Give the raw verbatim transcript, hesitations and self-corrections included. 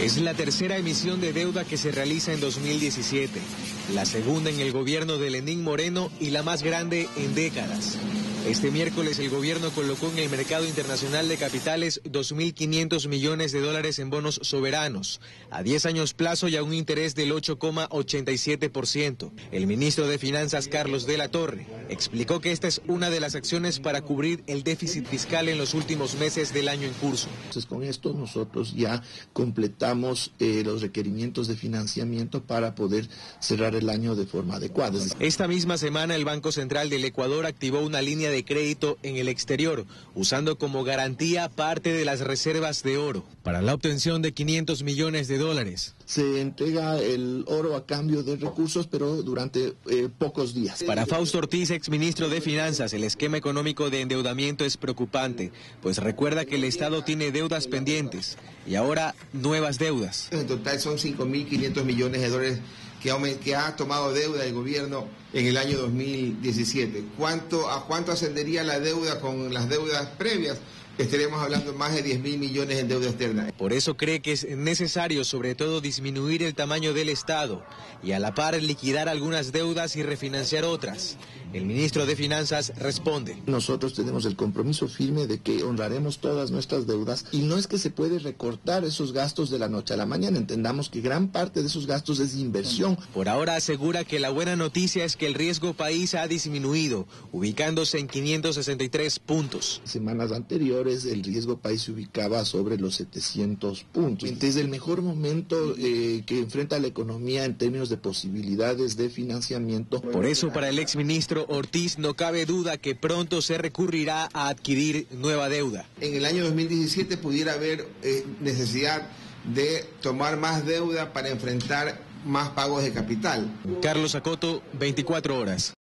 Es la tercera emisión de deuda que se realiza en dos mil diecisiete, la segunda en el gobierno de Lenín Moreno y la más grande en décadas. Este miércoles el gobierno colocó en el mercado internacional de capitales dos mil quinientos millones de dólares en bonos soberanos, a diez años plazo y a un interés del ocho coma ochenta y siete por ciento. El ministro de Finanzas, Carlos de la Torre, explicó que esta es una de las acciones para cubrir el déficit fiscal en los últimos meses del año en curso. Entonces, con esto nosotros ya completamos eh, los requerimientos de financiamiento para poder cerrar el año de forma adecuada. Esta misma semana el Banco Central del Ecuador activó una línea de crédito en el exterior, usando como garantía parte de las reservas de oro, para la obtención de quinientos millones de dólares. Se entrega el oro a cambio de recursos, pero durante eh, pocos días. Para Fausto Ortiz, exministro de Finanzas, el esquema económico de endeudamiento es preocupante, pues recuerda que el Estado tiene deudas pendientes y ahora nuevas deudas. En total son cinco mil quinientos millones de dólares que ha, que ha tomado deuda el gobierno en el año dos mil diecisiete. ¿Cuánto, ¿A cuánto ascendería la deuda con las deudas previas? Estaremos hablando más de diez mil millones en deuda externa. Por eso cree que es necesario, sobre todo, disminuir el tamaño del Estado y a la par liquidar algunas deudas y refinanciar otras. El ministro de Finanzas responde. Nosotros tenemos el compromiso firme de que honraremos todas nuestras deudas y no es que se puede recortar esos gastos de la noche a la mañana. Entendamos que gran parte de esos gastos es inversión. Por ahora asegura que la buena noticia es que el riesgo país ha disminuido, ubicándose en quinientos sesenta y tres puntos. Semanas anteriores el riesgo país se ubicaba sobre los setecientos puntos. Entonces el mejor momento eh, que enfrenta la economía en términos de posibilidades de financiamiento. Por eso para el exministro Ortiz no cabe duda que pronto se recurrirá a adquirir nueva deuda. En el año dos mil diecisiete pudiera haber eh, necesidad de tomar más deuda para enfrentar más pagos de capital. Carlos Acoto, veinticuatro horas.